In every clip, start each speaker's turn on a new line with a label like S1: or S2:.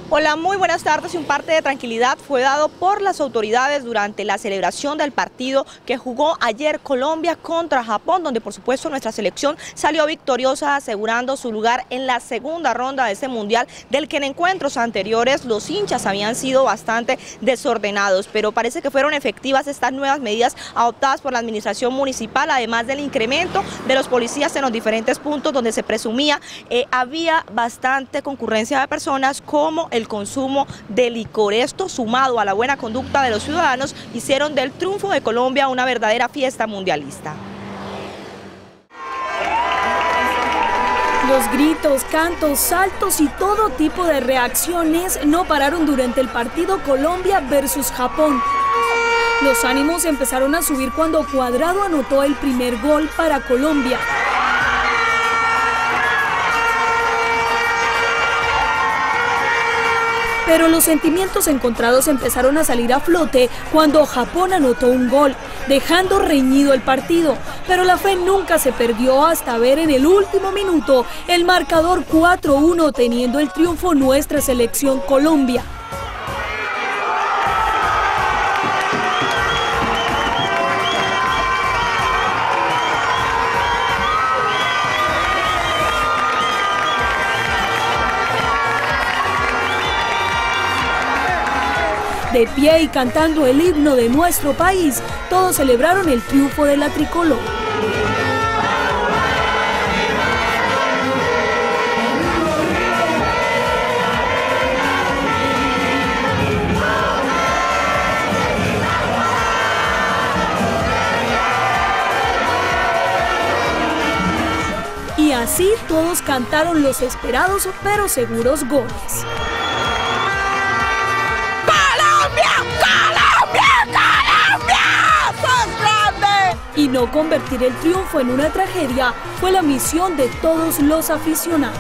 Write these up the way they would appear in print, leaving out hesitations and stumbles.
S1: Hola, muy buenas tardes. Un parte de tranquilidad fue dado por las autoridades durante la celebración del partido que jugó ayer Colombia contra Japón, donde por supuesto nuestra selección salió victoriosa, asegurando su lugar en la segunda ronda de este mundial, del que en encuentros anteriores los hinchas habían sido bastante desordenados, pero parece que fueron efectivas estas nuevas medidas adoptadas por la administración municipal, además del incremento de los policías en los diferentes puntos donde se presumía había bastante concurrencia de personas, como el consumo de licor. Esto, sumado a la buena conducta de los ciudadanos, hicieron del triunfo de Colombia una verdadera fiesta mundialista.
S2: Los gritos, cantos, saltos y todo tipo de reacciones no pararon durante el partido Colombia versus Japón. Los ánimos empezaron a subir cuando Cuadrado anotó el primer gol para Colombia. Pero los sentimientos encontrados empezaron a salir a flote cuando Japón anotó un gol, dejando reñido el partido. Pero la fe nunca se perdió hasta ver en el último minuto el marcador 4-1, teniendo el triunfo nuestra selección Colombia. De pie y cantando el himno de nuestro país, todos celebraron el triunfo de la tricolor. Y así todos cantaron los esperados pero seguros goles. Y no convertir el triunfo en una tragedia fue la misión de todos los aficionados.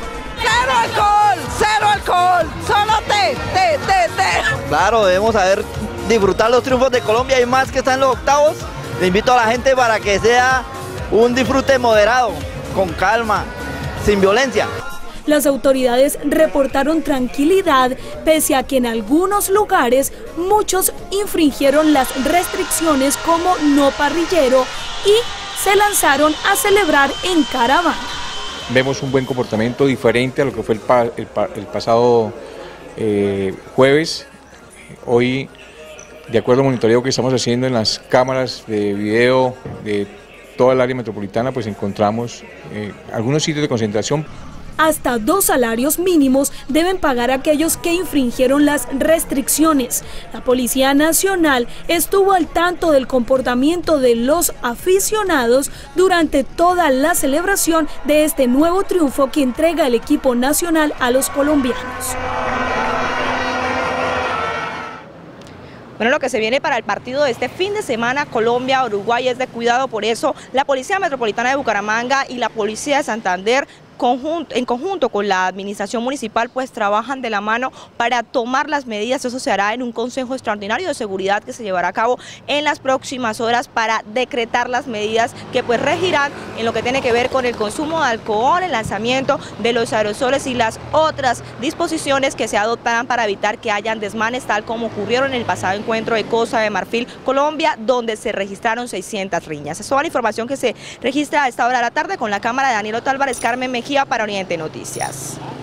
S3: ¡Cero alcohol! ¡Solo té! Claro, debemos saber disfrutar los triunfos de Colombia y más que está en los octavos. Le invito a la gente para que sea un disfrute moderado, con calma, sin violencia.
S2: Las autoridades reportaron tranquilidad, pese a que en algunos lugares muchos infringieron las restricciones como no parrillero y se lanzaron a celebrar en caravana.
S4: Vemos un buen comportamiento diferente a lo que fue el pasado jueves. Hoy, de acuerdo al monitoreo que estamos haciendo en las cámaras de video de toda el área metropolitana, pues encontramos algunos sitios de concentración.
S2: Hasta 2 salarios mínimos deben pagar aquellos que infringieron las restricciones. La Policía Nacional estuvo al tanto del comportamiento de los aficionados durante toda la celebración de este nuevo triunfo que entrega el equipo nacional a los colombianos.
S1: Bueno, lo que se viene para el partido de este fin de semana Colombia-Uruguay es de cuidado, por eso la Policía Metropolitana de Bucaramanga y la Policía de Santander, en conjunto con la administración municipal, pues trabajan de la mano para tomar las medidas. Eso se hará en un consejo extraordinario de seguridad que se llevará a cabo en las próximas horas para decretar las medidas que pues regirán en lo que tiene que ver con el consumo de alcohol, el lanzamiento de los aerosoles y las otras disposiciones que se adoptarán para evitar que hayan desmanes, tal como ocurrieron en el pasado encuentro de Costa de Marfil, Colombia, donde se registraron 600 riñas. Es toda la información que se registra a esta hora de la tarde. Con la cámara de Daniel Otálvarez, Carmen Mejía para Oriente Noticias.